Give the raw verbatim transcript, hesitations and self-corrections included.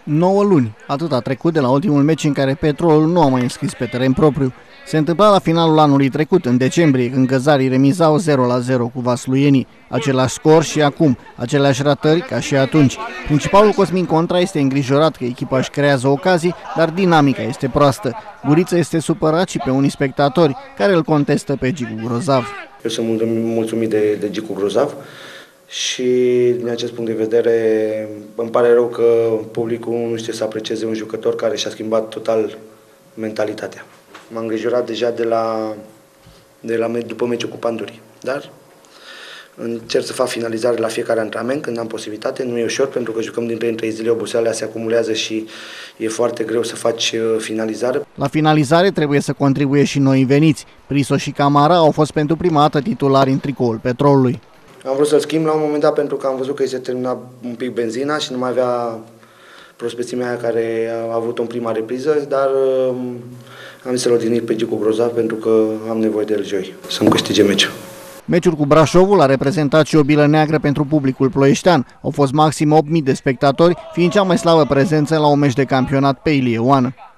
nouă luni, atât a trecut de la ultimul meci în care Petrolul nu a mai înscris pe teren propriu. Se întâmpla la finalul anului trecut, în decembrie, când găzarii remizau zero la zero cu vasluienii. Același scor și acum, aceleași ratări ca și atunci. Principalul Cosmin Contra este îngrijorat că echipa își creează ocazii, dar dinamica este proastă. Guriță este supărat și pe unii spectatori, care îl contestă pe Gicu Grozav. Eu sunt mulțumit de, de Gicu Grozav și din acest punct de vedere îmi pare rău că publicul nu știe să aprecieze un jucător care și-a schimbat total mentalitatea. M-am îngrijorat deja de la, de la, după meciul cu Pandurii, dar încerc să fac finalizare la fiecare antrenament când am posibilitate. Nu e ușor pentru că jucăm din trei în trei zile, oboseala se acumulează și e foarte greu să faci finalizare. La finalizare trebuie să contribuie și noi veniți. Priso și Camara au fost pentru prima dată titulari în tricoul Petrolului. Am vrut să-l schimb la un moment dat pentru că am văzut că îi se termina un pic benzina și nu mai avea prospețimea aia care a avut-o în prima repriză, dar am zis să-l odihnit pe Gicu Grozav pentru că am nevoie de el joi, să-mi câștige meciul. Meciul cu Brașovul a reprezentat și o bilă neagră pentru publicul ploieștean. Au fost maxim opt mii de spectatori, fiind cea mai slabă prezență la un meci de campionat pe Ilie Oană.